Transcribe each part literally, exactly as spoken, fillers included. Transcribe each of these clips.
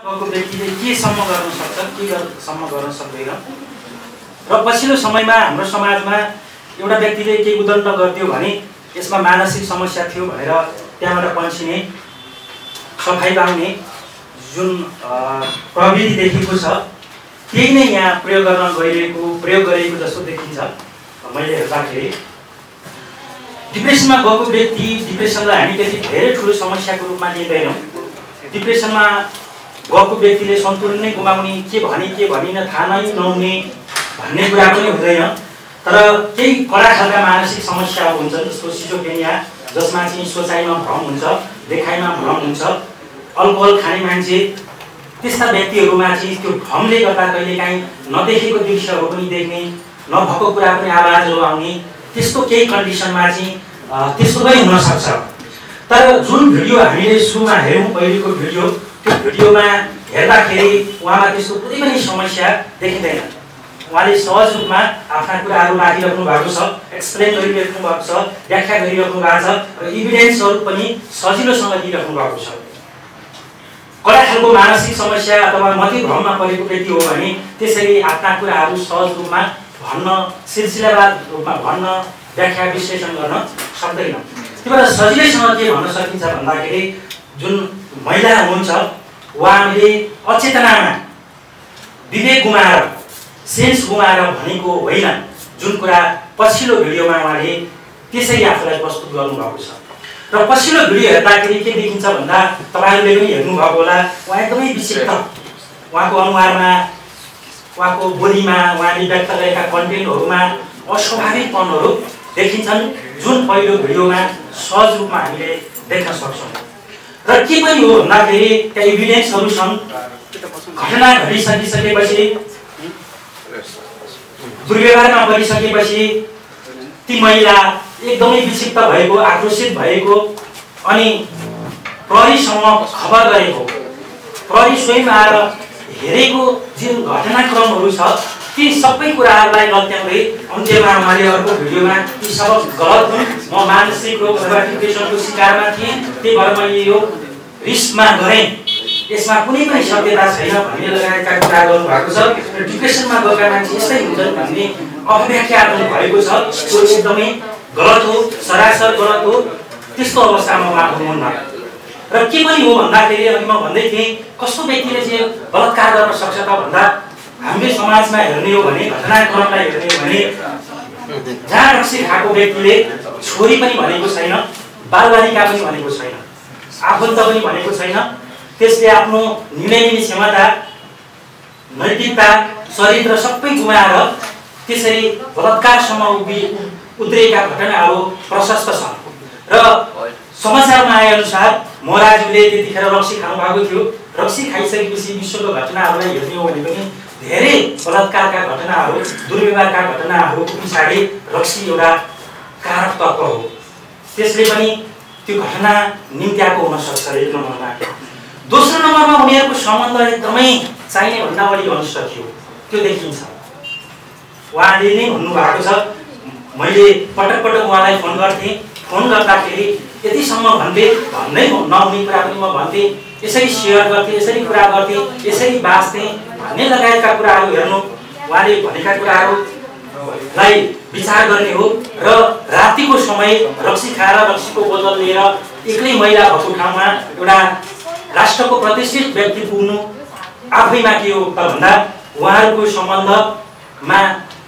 को व्यक्तिले केसम्म गर्न सक्छ, केसम्म गर्न सक्दैन। र पछिल्लो समयमा हाम्रो समाजमा एउटा व्यक्तिले केही उद्दण्ड गरिदियो भने यसमा मानसिक समस्या थियो भनेर त्यहाँबाट पन्छिने, सफाइ पाउने जुन प्रविधि देखिएको छ त्यही नै यहाँ प्रयोग गर्न गइरहेको प्रयोग गरिएको जस्तो देखिन्छ। मैले हेर्दाखेरि डिप्रेसनमा गएको व्यक्ति, डिप्रेसनलाई हामी त्यति धेरै ठुलो समस्याको रूपमा लिँदैनौँ। डिप्रेसनमा गएको व्यक्तिले सन्तुलन नै गुमाउने, के भने के भनिन थाहा नै नहुने भन्ने कुरा पनि हुँदैन। तर केही कडा खालका मानसिक समस्याहरू हुन्छन्, जस्तो सिजोफ्रेनिया, जसमा चाहिँ सोचाइमा भ्रम हुन्छ, देखाइमा भ्रम हुन्छ। अल्कोहल खाने मान्छे, त्यस्ता व्यक्तिहरूमा चाहिँ त्यो भ्रमले गर्दा कहिलेकाहीँ नदेखेको दृश्यहरू पनि देख्ने, नभएको कुरा पनि आवाजहरू आउने, त्यस्तो केही कन्डिसनमा चाहिँ त्यस्तो पनि हुनसक्छ। तर जुन भिडियो हामीले सुरुमा हेऱ्यौँ, पहिलेको भिडियो, त्यो भिडियोमा हेर्दाखेरि उहाँमा त्यस्तो कुनै पनि समस्या देखिँदैन। उहाँले सहज रूपमा आफ्ना कुराहरू राखिराख्नु भएको छ, एक्सप्लेन गरिराख्नु भएको छ, व्याख्या गरिराख्नु भएको छ र इभिडेन्सहरू पनि सजिलोसँग दिइराख्नु भएको छ। कडा खालको मानसिक समस्या अथवा मति भ्रममा परेको व्यक्ति हो भने त्यसरी आफ्ना कुराहरू सहज रूपमा भन्न, सिलसिलावार रूपमा भन्न, व्याख्या विश्लेषण गर्न सक्दैन। त्यो भएर सजिलैसँग के भन्न सकिन्छ भन्दाखेरि जुन महिला हुनुहुन्छ उहाँले अचेतनामा विवेक गुमाएर, सेन्स गुमाएर भनेको होइन, जुन कुरा पछिल्लो भिडियोमा उहाँले त्यसरी आफूलाई प्रस्तुत गर्नुभएको छ। र पछिल्लो भिडियो हेर्दाखेरि के देखिन्छ भन्दा तपाईँहरूले पनि हेर्नुभएको होला, उहाँ एकदमै विक्षिप्त, उहाँको अनुहारमा, उहाँको बोलीमा, उहाँले व्यक्त गरेका कन्टेन्टहरूमा अस्वाभाविकपनहरू देखिन्छन्, जुन पहिलो भिडियोमा सहज रूपमा हामीले देख्न सक्छौँ। र के पनि हो भन्दाखेरि त्यहाँ इभिडेन्सहरू छन्। घटना घटिसकिसकेपछि, दुर्व्यवहारमा परिसकेपछि ती महिला एकदमै विक्षिप्त भएको, आक्रोशित भएको अनि प्रहरीसम्म खबर गरेको, प्रहरी स्वयं आएर हेरेको जुन घटनाक्रमहरू छ ती सबै कुराहरूलाई लत्याउँदै अन्त्यमा उहाँले अर्को भिडियोमा ती सब गलत हुन्, म मानसिक रोग अथवा डिप्रेसनको शिकारमा थिएँ, त्यही भएर मैले यो रिस्कमा गरेँ, यसमा कुनै पनि सत्यता छैन भन्ने लगायतका कुरा गर्नुभएको छ। र डिप्रेसनमा गएका मान्छे यस्तै हुन्छन् भन्ने अव्याख्या भएको छ, त्यो एकदमै गलत हो, सरासर गलत हो। त्यस्तो अवस्थामा उहाँ हुनुहुन्न। र के पनि हो भन्दाखेरि अघि म भन्दै थिएँ, कस्तो व्यक्तिले चाहिँ बलात्कार गर्न सक्छ त भन्दा हामीले समाजमा हेर्ने हो भने, घटनाक्रमलाई हेर्ने हो भने जहाँ रक्सी खाएको व्यक्तिले छोरी पनि भनेको छैन, बालबालिका पनि भनेको छैन, आफन्त पनि भनेको छैन, त्यसले आफ्नो निर्णय लिने क्षमता, नैतिकता, चरित्र सबै गुमाएर त्यसरी बलात्कारसम्म उभि उत्रिएका घटनाहरू प्रशस्त छन्। र समाचारमा आएअनुसार मोराजुले त्यतिखेर रक्सी खानु भएको थियो। रक्सी खाइसकेपछि विश्वको घटनाहरूलाई हेर्ने हो भने पनि धेरै बलात्कारका घटनाहरू, दुर्व्यवहारका घटनाहरू पछाडि रक्सी एउटा कारक तत्त्व हो। त्यसले पनि त्यो घटना निम्त्याएको हुन सक्छ एक नम्बरमा। दोस्रो नम्बरमा उनीहरूको सम्बन्ध एकदमै चाहिने भन्दा बढी घनिष्ठ थियो, त्यो देखिन्छ। उहाँले नै भन्नुभएको छ, मैले पटक पटक उहाँलाई फोन गर्थेँ, फोन गर्दाखेरि यतिसम्म भन्थे, भन्दै नहुने कुरा पनि म भन्थेँ, यसरी सेयर गर्थेँ, यसरी कुरा गर्थेँ, यसरी बाँच्थेँ भन्ने लगायतका कुराहरू हेर्नु, उहाँले भनेका कुराहरूलाई विचार गर्ने हो। र रातिको समय रक्सी खाएर रक्सीको बोतल लिएर एक्लै महिला भएको ठाउँमा एउटा राष्ट्रको प्रतिष्ठित व्यक्ति पुग्नु आफैमा के हो त भन्दा उहाँहरूको सम्बन्धमा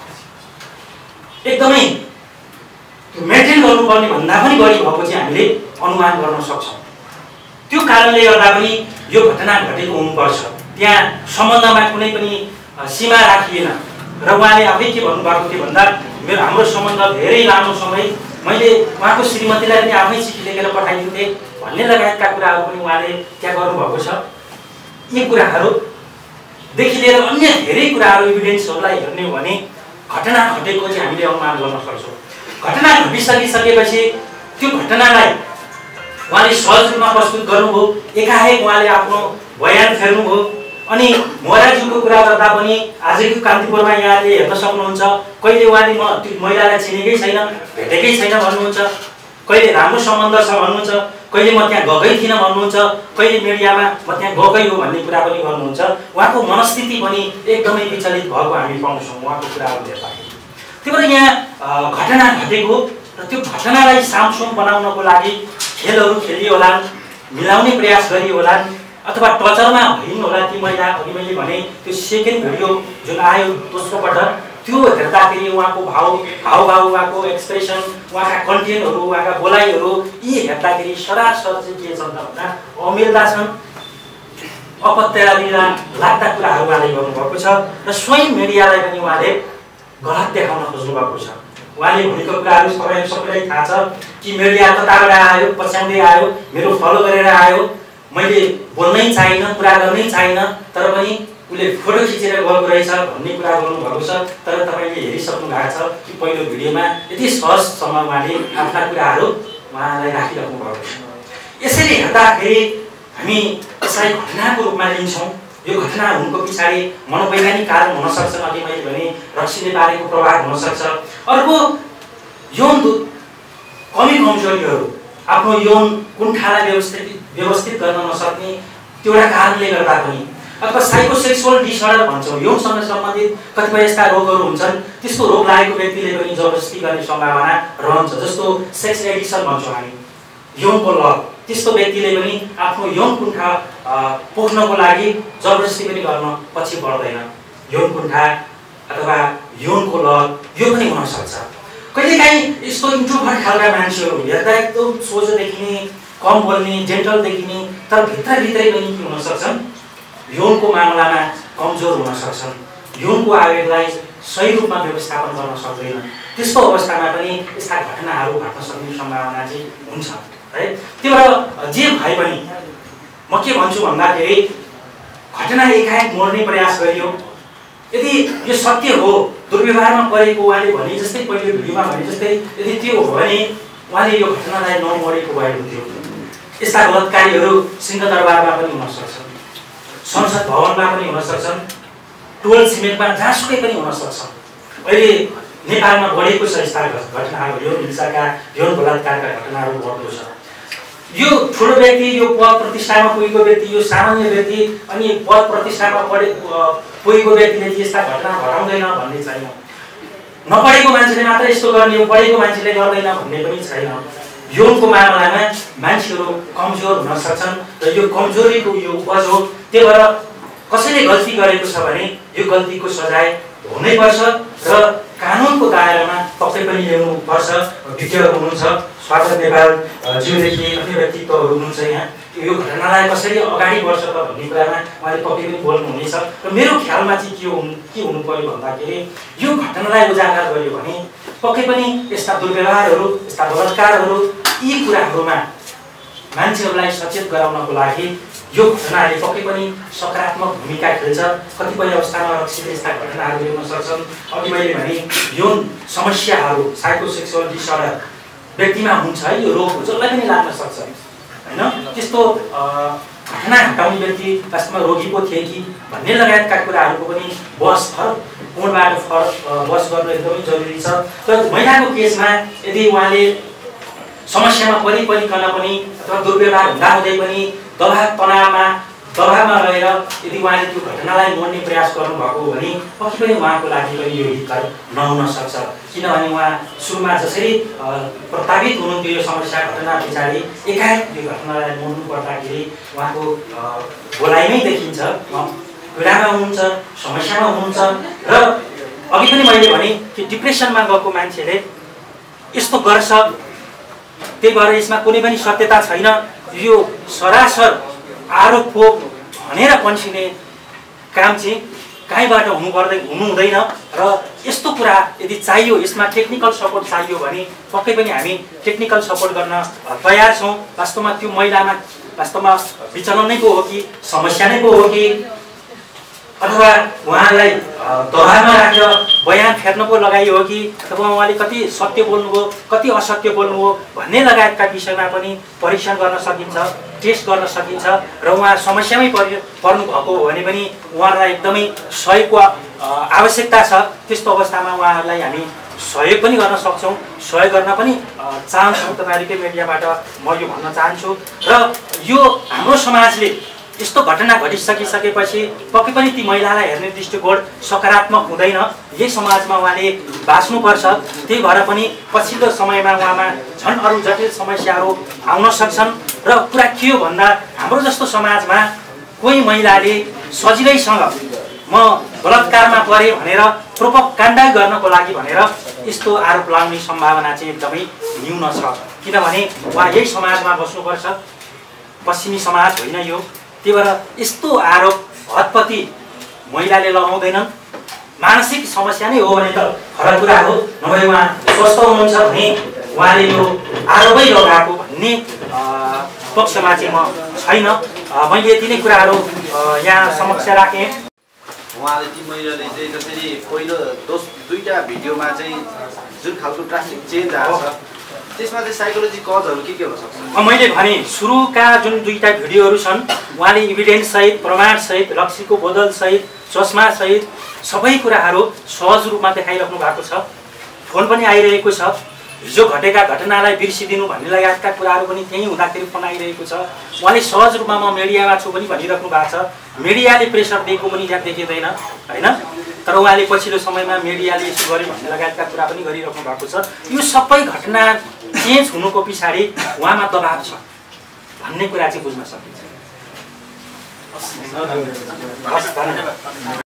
एकदमै मेन्टेन गर्नुपर्ने भन्दा पनि बढी भएको चाहिँ हामीले अनुमान गर्न सक्छौँ। त्यो कारणले गर्दा पनि यो घटना घटेको हुनुपर्छ। त्यहाँ सम्बन्धमा कुनै पनि सीमा राखिएन। र उहाँले आफै के भन्नुभएको थियो भन्दा मेरो हाम्रो सम्बन्ध धेरै लामो समय, मैले उहाँको श्रीमतीलाई पनि आफै चिठी लेखेर पठाइदिन्थेँ भन्ने लगायतका कुराहरू पनि उहाँले त्यहाँ गर्नुभएको छ। यी कुराहरूदेखि लिएर अन्य धेरै कुराहरू, इभिडेन्सहरूलाई हेर्ने हो भने घटना घटेको चाहिँ हामीले अनुमान गर्न सक्छौँ। घटना घटिसकिसकेपछि त्यो घटनालाई उहाँले सहज रूपमा प्रस्तुत गर्नुभयो, एकाएक उहाँले आफ्नो बयान फेर्नुभयो। अनि मोराजुको कुरा गर्दा पनि आजको कान्तिपुरमा यहाँले हेर्न सक्नुहुन्छ, कहिले उहाँले म त्यो महिलालाई चिनेकै छैन, भेटेकै छैन भन्नुहुन्छ, कहिले राम्रो सम्बन्ध छ भन्नुहुन्छ, कहिले म त्यहाँ गएकै थिइनँ भन्नुहुन्छ, कहिले मिडियामा म त्यहाँ गएकै हो भन्ने कुरा पनि गर्नुहुन्छ। उहाँको मनस्थिति पनि एकदमै विचलित भएको हामी पाउँछौँ उहाँको कुराहरू हेर्दाखेरि। त्यही भएर यहाँ घटना घटेको र त्यो घटनालाई सामसुम बनाउनको लागि खेलहरू खेलियो होला, मिलाउने प्रयास गरियो होला, अथवा टचरमा भइन् होला ती महिला। अघि मैले भने त्यो सेकेन्ड भिडियो जुन आयो दोस्रोपल्ट, त्यो हेर्दाखेरि उहाँको भाव हावभाव, उहाँको एक्सप्रेसन, उहाँका कन्टेन्टहरू, उहाँका बोलाइहरू यी हेर्दाखेरि सरासर चाहिँ के छ भन्दा अमिल्दा छन्, अपत्यादिला लाग्दा कुराहरू उहाँले गर्नुभएको छ र स्वयं मिडियालाई पनि उहाँले गलत देखाउन खोज्नु भएको छ। उहाँले भनेको कुराहरू तपाईँ सबैलाई थाहा छ कि मिडिया कताबाट आयो, पछ्याउँदै आयो, मेरो फलो गरेर आयो, मैले बोल्नै चाहिनँ, कुरा गर्नै चाहिनँ, तर पनि उसले फोटो खिचेर गएको रहेछ भन्ने कुरा गर्नुभएको छ। तर तपाईँले हेरिसक्नु भएको छ कि पहिलो भिडियोमा यति सहजसँग उहाँले आफ्ना कुराहरू उहाँलाई राखिराख्नु भएको छ। यसरी हेर्दाखेरि हामी यसलाई घटनाको रूपमा लिन्छौँ। यो घटना हुनुको पछाडि मनोवैज्ञानिक कारण हुन सक्छन्, अघि मैले भने रक्सीले पारेको प्रभाव हुन सक्छ। अर्को यौन कमी कमजोरीहरू, आफ्नो यौन कुण्ठालाई व्यवस्थित व्यवस्थित गर्न नसक्ने त्यो एउटा कारणले गर्दा पनि, अथवा साइकोसेक्सुअल डिसअर्डर भन्छौँ, यौनसँग सम्बन्धित कतिपय यस्ता रोगहरू हुन्छन्, त्यस्तो रोग लागेको व्यक्तिले पनि जबरजस्ती गर्ने सम्भावना रहन्छ। जस्तो सेक्स एडिक्सन भन्छौँ हामी, यौनको लत, त्यस्तो व्यक्तिले पनि आफ्नो यौन कुण्ठा पोख्नको लागि जबरजस्ती पनि गर्न पछि बढ्दैन। यौन कुण्ठा अथवा यौनको लत यो पनि हुन सक्छ। कहिलेकाहीँ यस्तो इन्ट्रोभर्ट खालका मान्छेहरू हेर्दा एकदम सोझो देखिने, कम बोल्ने, जेन्टल देखिने, तर भित्रभित्रै पनि के हुन सक्छन्, यौनको मामलामा कमजोर हुन सक्छन्, यौनको आवेगलाई सही रूपमा व्यवस्थापन गर्न सक्दैन। त्यस्तो अवस्थामा पनि यस्ता घटनाहरू घट्न सक्ने सम्भावना चाहिँ हुन्छ है। त्यो भएर जे भए पनि म के भन्छु भन्दाखेरि घटना एकाएक मोड्ने प्रयास गरियो। यदि यो सत्य हो, दुर्व्यवहारमा परेको उहाँले भने जस्तै पहिलो भिडियोमा भने जस्तै यदि त्यो हो भने उहाँले यो घटनालाई नमोडेको भए हुन्थ्यो। यस्ता बलात्कारीहरू सिंहदरबारमा पनि हुन सक्छन्, संसद भवनमा पनि हुन सक्छन्, टोल छिमेकमा जहाँसुकै पनि हुन सक्छन्। अहिले नेपालमा बढेको छ यस्ता घटनाहरू, यौन हिंसाका, यौन बलात्कारका घटनाहरू बढ्दो छ। यो ठुलो व्यक्ति, यो पद प्रतिष्ठामा पुगेको व्यक्ति, यो सामान्य व्यक्ति अनि पद प्रतिष्ठामा पढे पुगेको व्यक्तिले यस्ता घटना घटाउँदैन भन्ने छैन। नपढेको मान्छेले मात्र यस्तो गर्ने हो, पढेको मान्छेले गर्दैन भन्ने पनि छैन। यौनको मामलामा मान्छेहरू कमजोर हुन सक्छन् र यो कमजोरीको यो उपज हो। त्यही भएर कसैले गल्ती गरेको छ भने यो गल्तीको सजाय हुनैपर्छ र कानुनको दायरामा पक्कै पनि ल्याउनुपर्छ। विज्ञहरू हुनुहुन्छ, स्वागत नेपाल ज्यूदेखि अन्य व्यक्तित्वहरू हुनुहुन्छ यहाँ, यो घटनालाई कसरी अगाडि बढ्छ त भन्ने कुरामा उहाँले पक्कै पनि बोल्नुहुनेछ। र मेरो ख्यालमा चाहिँ के हुनु के हुनु पर्यो भन्दाखेरि यो घटनालाई उजागर गर्यो भने पक्कै पनि यस्ता दुर्व्यवहारहरू, यस्ता बलात्कारहरू, यी कुराहरूमा मान्छेहरूलाई सचेत गराउनको लागि यो घटनाले पक्कै पनि सकारात्मक भूमिका खेल्छ। कतिपय अवस्थामा रक्सीले यस्ता घटनाहरू ल्याउन सक्छन्। अघि मैले भने यौन समस्याहरू, साइकोसेक्सुअल डिसअर्डर व्यक्तिमा हुन्छ है, यो रोग जसलाई पनि लाग्न सक्छ होइन। त्यस्तो घटना घटाउने व्यक्ति वास्तवमा रोगी पो थिए कि भन्ने लगायतका कुराहरूको पनि बहस फरक कोणबाट फरक बहस गर्नु एकदमै जरुरी छ। तर महिलाको केसमा यदि उहाँले समस्यामा परिपरिकन पनि अथवा दुर्व्यवहार हुँदाहुँदै पनि दबाव तनावमा दबावमा रहेर यदि उहाँले त्यो घटनालाई मोड्ने प्रयास गर्नुभएको हो भने पक्कै पनि उहाँको लागि पनि यो हितकर नहुन सक्छ। किनभने उहाँ सुरुमा जसरी प्रतावित हुनुहुन्थ्यो यो समस्या घटना पछाडि, एकाएक यो घटनालाई मोड्नु पर्दाखेरि उहाँको बोलाइमै देखिन्छ पीडामा हुनुहुन्छ, समस्यामा हुनुहुन्छ। र अघि पनि मैले भने कि डिप्रेसनमा गएको मान्छेले यस्तो गर्छ, त्यही भएर यसमा कुनै पनि सत्यता छैन। यो सरासर आरोप हो भनेर पन्छिने काम चाहिँ कहीँबाट हुनु पर्दै हुनु हुँदैन। र यस्तो कुरा यदि चाहियो, यसमा टेक्निकल सपोर्ट चाहियो भने पक्कै पनि हामी टेक्निकल सपोर्ट गर्न तयार छौँ। वास्तवमा त्यो महिलामा वास्तवमा विचलन नै पो हो कि समस्या नै पो हो कि अथवा उहाँलाई दबावमा राखेर बयान फेर्न पो लगाइयो हो कि अथवा उहाँले कति सत्य बोल्नुभयो, कति असत्य बोल्नुभयो भन्ने लगायतका विषयमा पनि परीक्षण गर्न सकिन्छ, टेस्ट गर्न सकिन्छ। र उहाँ समस्यामै परि पर्नु भएको हो भने पनि उहाँलाई एकदमै सहयोगको आवश्यकता छ। त्यस्तो अवस्थामा उहाँहरूलाई हामी सहयोग पनि गर्न सक्छौँ, सहयोग गर्न पनि चाहन्छौँ। तपाईँहरूकै मिडियाबाट म यो भन्न चाहन्छु। र यो हाम्रो समाजले यस्तो घटना घटिसकिसकेपछि पक्कै पनि ती महिलालाई हेर्ने दृष्टिकोण सकारात्मक हुँदैन। यही समाजमा उहाँले बाँच्नुपर्छ। त्यही भएर पनि पछिल्लो समयमा उहाँमा झन् अरू जटिल समस्याहरू आउन सक्छन्। र कुरा के हो भन्दा हाम्रो जस्तो समाजमा कोही महिलाले सजिलैसँग म बलात्कारमा परेँ भनेर प्रोपगान्डा गर्नको लागि भनेर यस्तो आरोप लगाउने सम्भावना चाहिँ एकदमै न्यून छ। किनभने उहाँ यही समाजमा बस्नुपर्छ, पश्चिमी समाज होइन यो। त्यही भएर यस्तो आरोप हतपति महिलाले लगाउँदैनन्। मानसिक समस्या नै हो भने त फरक कुरा हो, नभए उहाँ स्वस्थ हुनुहुन्छ भने उहाँले यो आरोपै लगाएको भन्ने पक्षमा चाहिँ म छैन। मैले यति नै कुराहरू यहाँ समक्ष राखेँ। उहाँले ती महिलाले चाहिँ जसरी पहिलो दोस दुईवटा भिडियोमा चाहिँ जुन खालको ड्रास्टिक चेन्ज आएको छ त्यसमा चाहिँ साइकोलोजी कजहरू के के हुनसक्छ? मैले भने सुरुका जुन दुईवटा भिडियोहरू छन् उहाँले इभिडेन्ससहित, प्रमाणसहित, रक्सीको बोतलसहित, चस्मासहित सबै कुराहरू सहज रूपमा देखाइराख्नु भएको छ। फोन पनि आइरहेको छ। हिजो घटेका घटनालाई बिर्सिदिनु भन्ने लगायतका कुराहरू पनि त्यहीँ हुँदाखेरि फोन आइरहेको छ। उहाँले सहज रूपमा म मिडियामा छु पनि भनिराख्नु भएको छ। मिडियाले प्रेसर दिएको पनि यहाँ देखिँदैन होइन। तर उहाँले पछिल्लो समयमा मिडियाले यसो गर्यो भन्ने लगायतका कुरा पनि गरिराख्नु भएको छ। यो सबै घटना चेन्ज हुनुको पछाडि उहाँमा दबाब छ भन्ने कुरा चाहिँ बुझ्न सकिन्छ।